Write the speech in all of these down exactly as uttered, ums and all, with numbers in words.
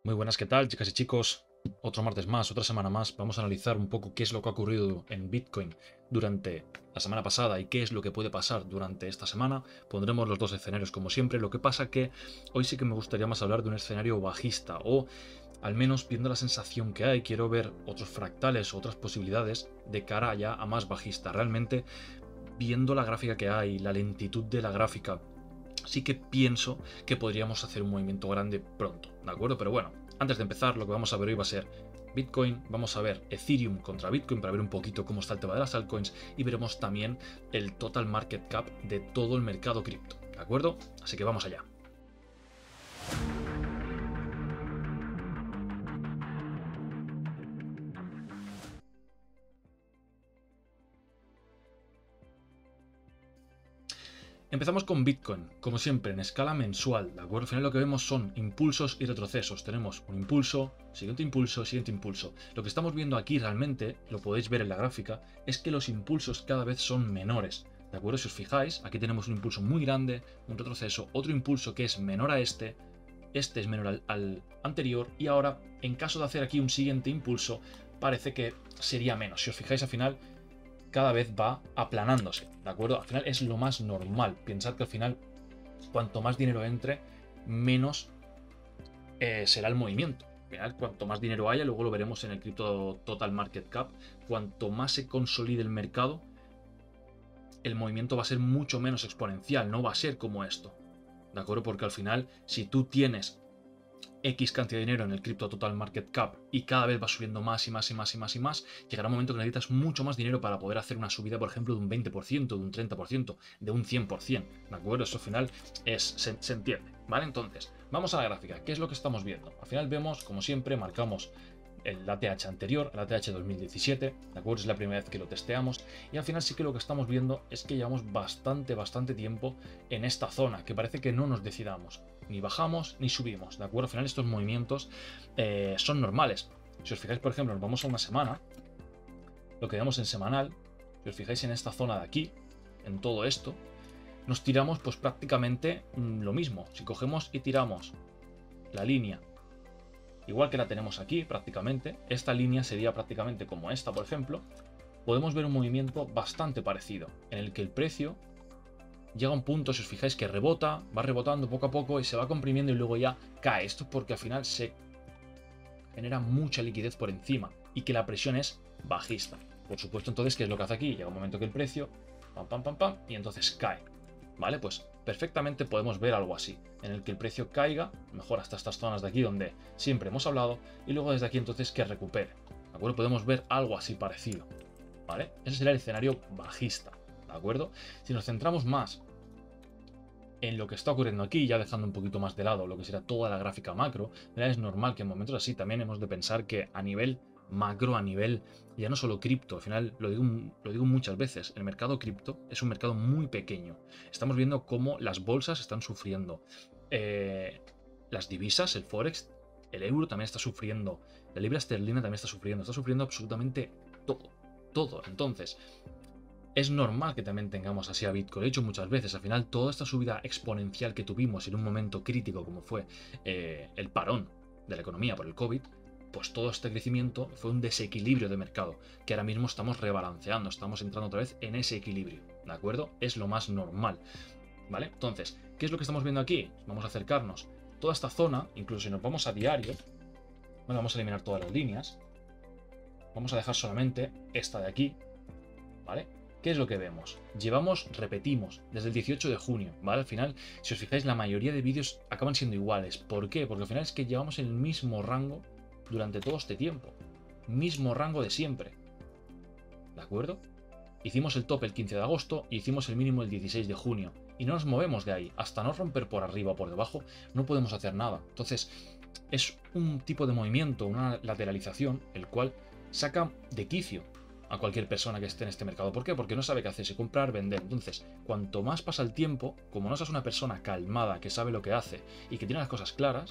Muy buenas, ¿qué tal, chicas y chicos? Otro martes más, otra semana más. Vamos a analizar un poco qué es lo que ha ocurrido en Bitcoin durante la semana pasada y qué es lo que puede pasar durante esta semana. Pondremos los dos escenarios como siempre. Lo que pasa que hoy sí que me gustaría más hablar de un escenario bajista o al menos viendo la sensación que hay, quiero ver otros fractales o otras posibilidades de cara ya a más bajista. Realmente, viendo la gráfica que hay, la lentitud de la gráfica, sí que pienso que podríamos hacer un movimiento grande pronto, ¿de acuerdo? Pero bueno, antes de empezar, lo que vamos a ver hoy va a ser Bitcoin, vamos a ver Ethereum contra Bitcoin para ver un poquito cómo está el tema de las altcoins y veremos también el total market cap de todo el mercado cripto, ¿de acuerdo? Así que vamos allá. Empezamos con Bitcoin, como siempre, en escala mensual, ¿de acuerdo? Al final lo que vemos son impulsos y retrocesos. Tenemos un impulso, siguiente impulso, siguiente impulso. Lo que estamos viendo aquí realmente, lo podéis ver en la gráfica, es que los impulsos cada vez son menores, ¿de acuerdo? Si os fijáis, aquí tenemos un impulso muy grande, un retroceso, otro impulso que es menor a este, este es menor al, al anterior y ahora, en caso de hacer aquí un siguiente impulso, parece que sería menos. Si os fijáis al final, cada vez va aplanándose, ¿de acuerdo? Al final es lo más normal. Pensad que al final, cuanto más dinero entre, menos eh, será el movimiento. Al final, cuanto más dinero haya, luego lo veremos en el Crypto Total Market Cap, cuanto más se consolide el mercado, el movimiento va a ser mucho menos exponencial, no va a ser como esto, ¿de acuerdo? Porque al final, si tú tienes X cantidad de dinero en el Crypto Total Market Cap y cada vez va subiendo más y más y más y más y más, llegará un momento que necesitas mucho más dinero para poder hacer una subida, por ejemplo, de un veinte por ciento, de un treinta por ciento, de un cien por ciento, ¿de acuerdo? Eso al final es, se, se entiende, ¿vale? Entonces, vamos a la gráfica. ¿Qué es lo que estamos viendo? Al final vemos, como siempre, marcamos el A T H anterior, el A T H dos mil diecisiete, ¿de acuerdo? Es la primera vez que lo testeamos y al final sí que lo que estamos viendo es que llevamos bastante, bastante tiempo en esta zona, que parece que no nos decidamos, ni bajamos ni subimos, ¿de acuerdo? Al final estos movimientos eh, son normales. Si os fijáis, por ejemplo, nos vamos a una semana, lo que vemos en semanal, si os fijáis en esta zona de aquí, en todo esto, nos tiramos pues prácticamente mmm, lo mismo. Si cogemos y tiramos la línea igual que la tenemos aquí prácticamente, esta línea sería prácticamente como esta, por ejemplo, podemos ver un movimiento bastante parecido, en el que el precio llega a un punto, si os fijáis, que rebota, va rebotando poco a poco y se va comprimiendo y luego ya cae. Esto es porque al final se genera mucha liquidez por encima y que la presión es bajista. Por supuesto, entonces, ¿qué es lo que hace aquí? Llega un momento que el precio, pam, pam, pam, pam, y entonces cae. ¿Vale? Pues perfectamente podemos ver algo así, en el que el precio caiga, mejor hasta estas zonas de aquí donde siempre hemos hablado, y luego desde aquí entonces que recupere. ¿De acuerdo? Podemos ver algo así parecido. ¿Vale? Ese sería el escenario bajista. ¿De acuerdo? Si nos centramos más en lo que está ocurriendo aquí, ya dejando un poquito más de lado lo que será toda la gráfica macro, es normal que en momentos así también hemos de pensar que a nivel macro, a nivel ya no solo cripto, al final lo digo, lo digo muchas veces, el mercado cripto es un mercado muy pequeño. Estamos viendo cómo las bolsas están sufriendo, eh, las divisas, el forex, el euro también está sufriendo, la libra esterlina también está sufriendo, está sufriendo absolutamente todo, todo. Entonces, es normal que también tengamos así a Bitcoin. Lo he dicho muchas veces, al final toda esta subida exponencial que tuvimos en un momento crítico como fue eh, el parón de la economía por el COVID, pues todo este crecimiento fue un desequilibrio de mercado, que ahora mismo estamos rebalanceando, estamos entrando otra vez en ese equilibrio, ¿de acuerdo? Es lo más normal, ¿vale? Entonces, ¿qué es lo que estamos viendo aquí? Vamos a acercarnos. Toda esta zona, incluso si nos vamos a diario, bueno, vamos a eliminar todas las líneas, vamos a dejar solamente esta de aquí, ¿vale? ¿Qué es lo que vemos? Llevamos, repetimos, desde el dieciocho de junio, ¿vale? Al final, si os fijáis, la mayoría de vídeos acaban siendo iguales. ¿Por qué? Porque al final es que llevamos el mismo rango durante todo este tiempo. Mismo rango de siempre. ¿De acuerdo? Hicimos el top el quince de agosto y hicimos el mínimo el dieciséis de junio. Y no nos movemos de ahí. Hasta no romper por arriba o por debajo, no podemos hacer nada. Entonces, es un tipo de movimiento, una lateralización, el cual saca de quicio a cualquier persona que esté en este mercado. ¿Por qué? Porque no sabe qué hacer, si comprar, vender. Entonces, cuanto más pasa el tiempo, como no seas una persona calmada, que sabe lo que hace y que tiene las cosas claras,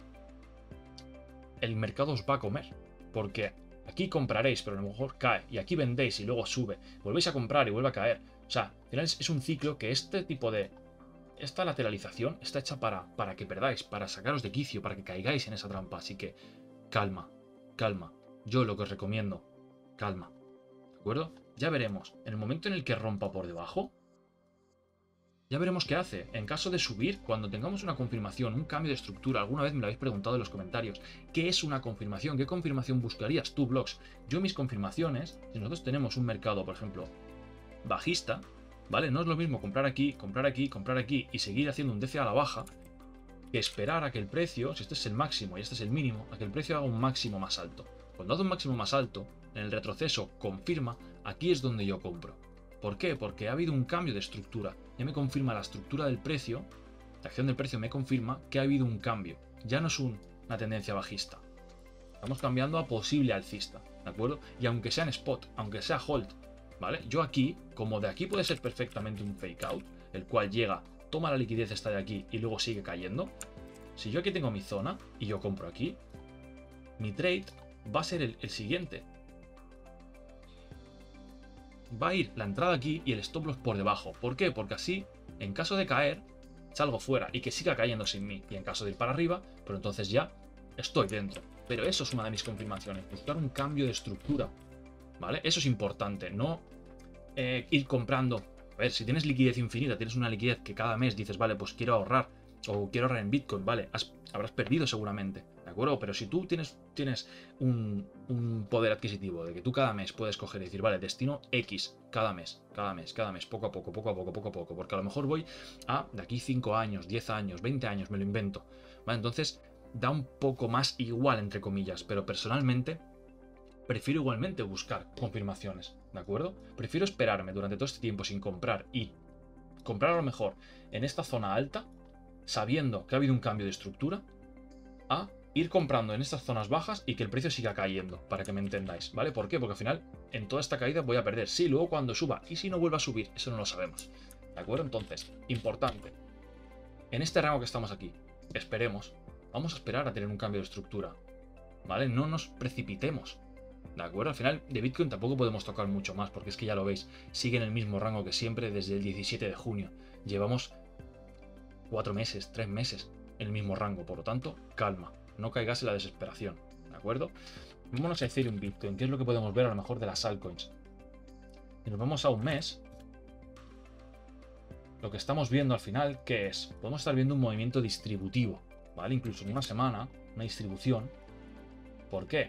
el mercado os va a comer. Porque aquí compraréis, pero a lo mejor cae, y aquí vendéis y luego sube, volvéis a comprar y vuelve a caer. O sea, al final es un ciclo que este tipo de esta lateralización está hecha para, para que perdáis, para sacaros de quicio, para que caigáis en esa trampa. Así que calma, calma. Yo lo que os recomiendo, calma. ¿De acuerdo? Ya veremos. En el momento en el que rompa por debajo, ya veremos qué hace. En caso de subir, cuando tengamos una confirmación, un cambio de estructura, alguna vez me lo habéis preguntado en los comentarios, ¿qué es una confirmación? ¿Qué confirmación buscarías tú, Blogs? Yo mis confirmaciones, si nosotros tenemos un mercado, por ejemplo, bajista, ¿vale? No es lo mismo comprar aquí, comprar aquí, comprar aquí y seguir haciendo un D C a la baja, que esperar a que el precio, si este es el máximo y este es el mínimo, a que el precio haga un máximo más alto. Cuando hace un máximo más alto, en el retroceso confirma, aquí es donde yo compro. ¿Por qué? Porque ha habido un cambio de estructura. Ya me confirma la estructura del precio, la acción del precio me confirma que ha habido un cambio. Ya no es un, una tendencia bajista. Estamos cambiando a posible alcista, ¿de acuerdo? Y aunque sea en spot, aunque sea hold, ¿vale? Yo aquí, como de aquí puede ser perfectamente un fake out, el cual llega, toma la liquidez esta de aquí y luego sigue cayendo. Si yo aquí tengo mi zona y yo compro aquí, mi trade va a ser el, el siguiente. Va a ir la entrada aquí y el stop loss por debajo. ¿Por qué? Porque así, en caso de caer, salgo fuera y que siga cayendo sin mí. Y en caso de ir para arriba, pero entonces ya estoy dentro. Pero eso es una de mis confirmaciones, buscar un cambio de estructura, ¿vale? Eso es importante, no eh, ir comprando. A ver, si tienes liquidez infinita, tienes una liquidez que cada mes dices, vale, pues quiero ahorrar, o quiero ahorrar en Bitcoin, vale, has, habrás perdido seguramente, ¿de acuerdo? Pero si tú tienes, tienes un, un poder adquisitivo de que tú cada mes puedes coger y decir, vale, destino X cada mes, cada mes, cada mes, poco a poco, poco a poco, poco a poco, porque a lo mejor voy a de aquí cinco años, diez años, veinte años, me lo invento, ¿vale? Entonces da un poco más igual, entre comillas, pero personalmente prefiero igualmente buscar confirmaciones, ¿de acuerdo? Prefiero esperarme durante todo este tiempo sin comprar y comprar a lo mejor en esta zona alta, sabiendo que ha habido un cambio de estructura, a ir comprando en estas zonas bajas y que el precio siga cayendo, para que me entendáis, ¿vale? ¿Por qué? Porque al final, en toda esta caída voy a perder. Sí, luego cuando suba, y si no vuelva a subir, eso no lo sabemos, ¿de acuerdo? Entonces, importante, en este rango que estamos aquí, esperemos, vamos a esperar a tener un cambio de estructura, ¿vale? No nos precipitemos, ¿de acuerdo? Al final de Bitcoin tampoco podemos tocar mucho más, porque es que ya lo veis, sigue en el mismo rango que siempre desde el diecisiete de junio. Llevamos cuatro meses, tres meses en el mismo rango, por lo tanto, calma, no caigas en la desesperación, ¿de acuerdo? Vámonos a Ethereum Bitcoin, ¿qué es lo que podemos ver a lo mejor de las altcoins? Si nos vamos a un mes, lo que estamos viendo al final, ¿qué es? Podemos estar viendo un movimiento distributivo, ¿vale? Incluso en una semana, una distribución. ¿Por qué?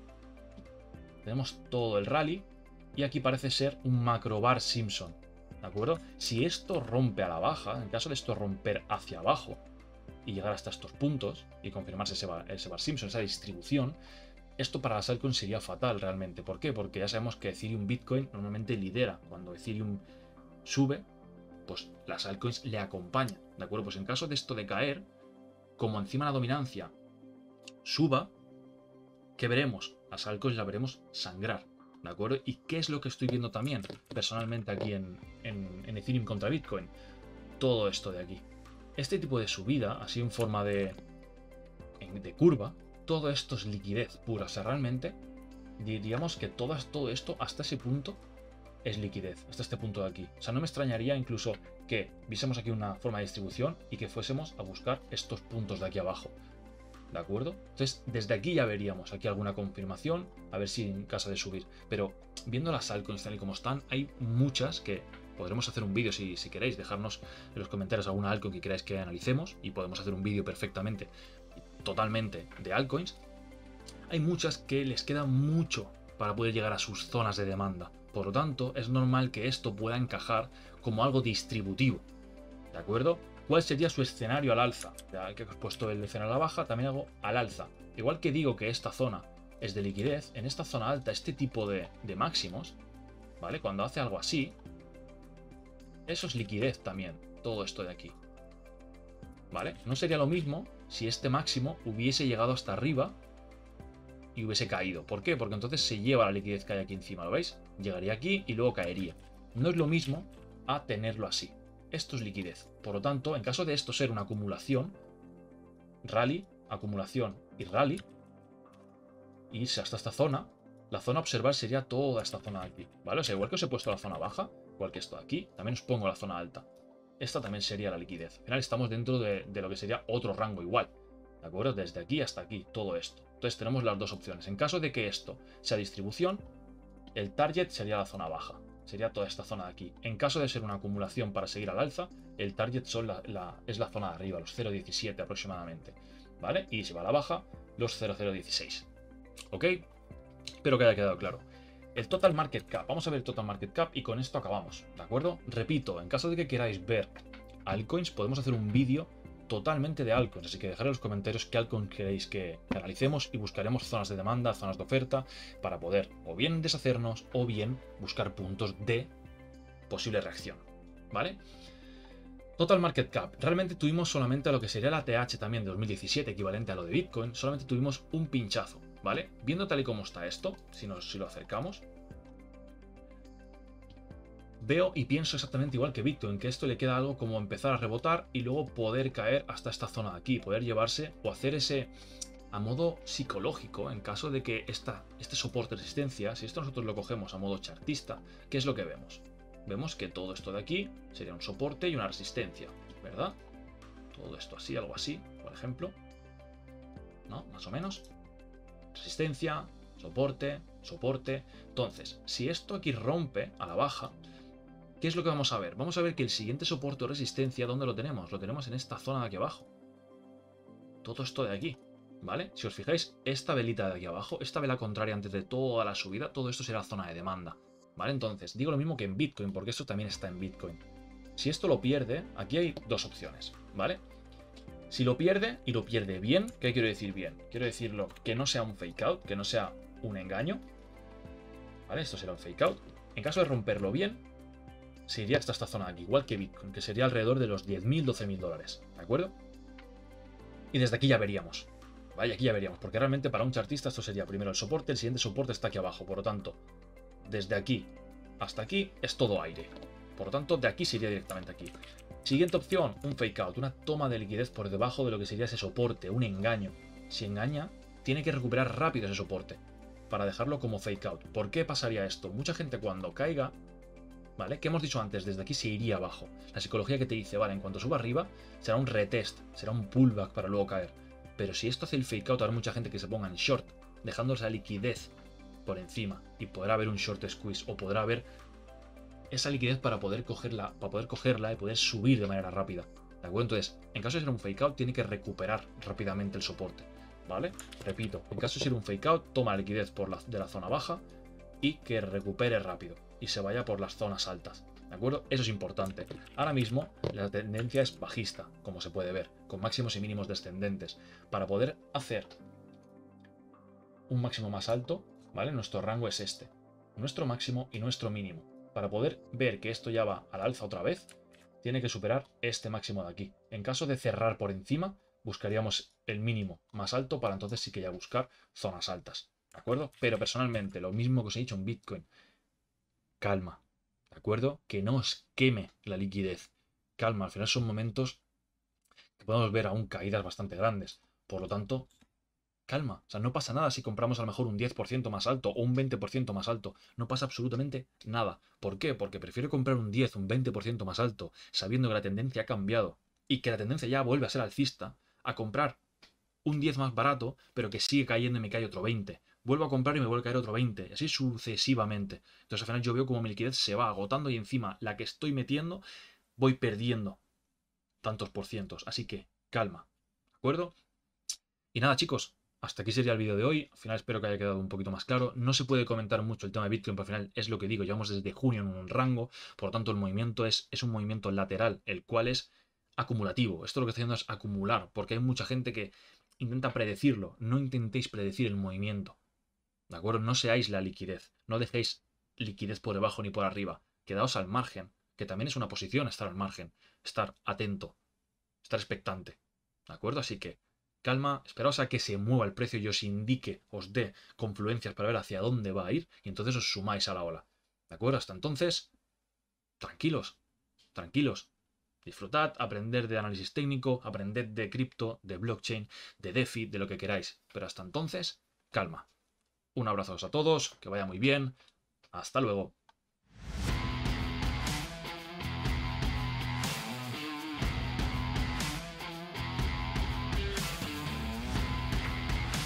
Tenemos todo el rally y aquí parece ser un macro bar Simpson, ¿de acuerdo? Si esto rompe a la baja, en caso de esto romper hacia abajo y llegar hasta estos puntos y confirmarse ese bar, ese bar Simpson, esa distribución, esto para las altcoins sería fatal realmente. ¿Por qué? Porque ya sabemos que Ethereum Bitcoin normalmente lidera. Cuando Ethereum sube, pues las altcoins le acompañan, ¿de acuerdo? Pues en caso de esto de caer, como encima la dominancia suba, ¿qué veremos? Las altcoins la veremos sangrar, ¿de acuerdo? ¿Y qué es lo que estoy viendo también personalmente aquí en, en, en Ethereum contra Bitcoin? Todo esto de aquí. Este tipo de subida, así en forma de, de curva, todo esto es liquidez pura. O sea, realmente diríamos que todas, todo esto hasta ese punto es liquidez, hasta este punto de aquí. O sea, no me extrañaría incluso que viésemos aquí una forma de distribución y que fuésemos a buscar estos puntos de aquí abajo, ¿de acuerdo? Entonces, desde aquí ya veríamos aquí alguna confirmación, a ver si en caso de subir. Pero viendo las altcoins tal y como están, hay muchas que podremos hacer un vídeo si, si queréis, dejarnos en los comentarios alguna altcoin que queráis que analicemos y podemos hacer un vídeo perfectamente, totalmente de altcoins. Hay muchas que les queda mucho para poder llegar a sus zonas de demanda. Por lo tanto, es normal que esto pueda encajar como algo distributivo, ¿de acuerdo? ¿Cuál sería su escenario al alza? Ya que he puesto el escenario a la baja, también hago al alza. Igual que digo que esta zona es de liquidez, en esta zona alta, este tipo de, de máximos, ¿vale? Cuando hace algo así, eso es liquidez también, todo esto de aquí, ¿vale? No sería lo mismo si este máximo hubiese llegado hasta arriba y hubiese caído. ¿Por qué? Porque entonces se lleva la liquidez que hay aquí encima, ¿lo veis? Llegaría aquí y luego caería. No es lo mismo a tenerlo así. Esto es liquidez. Por lo tanto, en caso de esto ser una acumulación, rally, acumulación y rally, irse hasta esta zona, la zona a observar sería toda esta zona de aquí, ¿vale? O sea, igual que os he puesto la zona baja, igual que esto de aquí, también os pongo la zona alta. esta también sería la liquidez. Al final estamos dentro de, de lo que sería otro rango igual. ¿De acuerdo? Desde aquí hasta aquí, todo esto. Entonces tenemos las dos opciones. En caso de que esto sea distribución, el target sería la zona baja. Sería toda esta zona de aquí. En caso de ser una acumulación para seguir al alza, el target son la, la, es la zona de arriba, los cero coma diecisiete aproximadamente. ¿Vale? Y si va a la baja, los cero coma dieciséis. ¿Ok? Espero que haya quedado claro. El total market cap. Vamos a ver el total market cap y con esto acabamos. ¿De acuerdo? Repito, en caso de que queráis ver altcoins, podemos hacer un vídeo totalmente de altcoins, así que dejad en los comentarios qué altcoins queréis que, que analicemos y buscaremos zonas de demanda, zonas de oferta para poder o bien deshacernos o bien buscar puntos de posible reacción, ¿vale? Total market cap, realmente tuvimos solamente a lo que sería la T H también de dos mil diecisiete, equivalente a lo de Bitcoin, solamente tuvimos un pinchazo, ¿vale? Viendo tal y como está esto, si, nos, si lo acercamos, veo y pienso exactamente igual que Bitcoin, que esto le queda algo como empezar a rebotar y luego poder caer hasta esta zona de aquí, poder llevarse o hacer ese a modo psicológico en caso de que esta, este soporte de resistencia, si esto nosotros lo cogemos a modo chartista, ¿qué es lo que vemos? Vemos que todo esto de aquí sería un soporte y una resistencia, ¿verdad? Todo esto así, algo así, por ejemplo, ¿no? Más o menos. Resistencia, soporte, soporte. Entonces, si esto aquí rompe a la baja, ¿qué es lo que vamos a ver? Vamos a ver que el siguiente soporte o resistencia, ¿dónde lo tenemos? Lo tenemos en esta zona de aquí abajo. Todo esto de aquí, ¿vale? Si os fijáis, esta velita de aquí abajo, esta vela contraria antes de toda la subida, todo esto será zona de demanda, ¿vale? Entonces, digo lo mismo que en Bitcoin, porque esto también está en Bitcoin. Si esto lo pierde, aquí hay dos opciones, ¿vale? Si lo pierde, y lo pierde bien, ¿qué quiero decir bien? Quiero decirlo que no sea un fake out, que no sea un engaño, ¿vale? Esto será un fake out. En caso de romperlo bien, se iría hasta esta zona de aquí, igual que Bitcoin, que sería alrededor de los diez mil, doce mil dólares, ¿de acuerdo? Y desde aquí ya veríamos, ¿vale? Aquí ya veríamos, porque realmente para un chartista esto sería primero el soporte, el siguiente soporte está aquí abajo, por lo tanto, desde aquí hasta aquí es todo aire. Por lo tanto, de aquí se iría directamente aquí. Siguiente opción, un fake out, una toma de liquidez por debajo de lo que sería ese soporte, un engaño. Si engaña, tiene que recuperar rápido ese soporte para dejarlo como fake out. ¿Por qué pasaría esto? Mucha gente cuando caiga, ¿vale? ¿Qué hemos dicho antes? Desde aquí se iría abajo. La psicología que te dice, vale, en cuanto suba arriba, será un retest, será un pullback para luego caer. Pero si esto hace el fake out, habrá mucha gente que se ponga en short, dejándose la liquidez por encima, y podrá haber un short squeeze o podrá haber esa liquidez para poder cogerla, para poder cogerla y poder subir de manera rápida. ¿De acuerdo? Entonces, en caso de ser un fake out, tiene que recuperar rápidamente el soporte, ¿vale? Repito, en caso de ser un fake out, toma la liquidez por la, de la zona baja y que recupere rápido y se vaya por las zonas altas, ¿de acuerdo? Eso es importante. Ahora mismo la tendencia es bajista, como se puede ver, con máximos y mínimos descendentes. Para poder hacer un máximo más alto, ¿vale? Nuestro rango es este, nuestro máximo y nuestro mínimo. Para poder ver que esto ya va al alza otra vez, tiene que superar este máximo de aquí. En caso de cerrar por encima, buscaríamos el mínimo más alto para entonces sí que ya buscar zonas altas, ¿de acuerdo? Pero personalmente, lo mismo que os he dicho en Bitcoin, calma, ¿de acuerdo? Que no os queme la liquidez. Calma, al final son momentos que podemos ver aún caídas bastante grandes. Por lo tanto, calma. O sea, no pasa nada si compramos a lo mejor un diez por ciento más alto o un veinte por ciento más alto. No pasa absolutamente nada. ¿Por qué? Porque prefiero comprar un diez, un veinte por ciento más alto, sabiendo que la tendencia ha cambiado y que la tendencia ya vuelve a ser alcista, a comprar un diez más barato, pero que sigue cayendo y me cae otro veinte. Vuelvo a comprar y me vuelve a caer otro veinte. Y así sucesivamente. Entonces al final yo veo como mi liquidez se va agotando y encima la que estoy metiendo voy perdiendo tantos por cientos. Así que calma. ¿De acuerdo? Y nada, chicos. Hasta aquí sería el vídeo de hoy. Al final espero que haya quedado un poquito más claro. No se puede comentar mucho el tema de Bitcoin, pero al final es lo que digo. Llevamos desde junio en un rango. Por lo tanto, el movimiento es, es un movimiento lateral, el cual es acumulativo. Esto lo que está haciendo es acumular, porque hay mucha gente que intenta predecirlo. No intentéis predecir el movimiento. ¿De acuerdo? No seáis la liquidez. No dejéis liquidez por debajo ni por arriba. Quedaos al margen, que también es una posición estar al margen. Estar atento. Estar expectante. ¿De acuerdo? Así que calma, esperaos a que se mueva el precio y os indique, os dé confluencias para ver hacia dónde va a ir y entonces os sumáis a la ola. ¿De acuerdo? Hasta entonces, tranquilos, tranquilos. Disfrutad, aprender de análisis técnico, aprended de cripto, de blockchain, de DeFi, de lo que queráis. Pero hasta entonces, calma. Un abrazo a todos, que vaya muy bien. Hasta luego.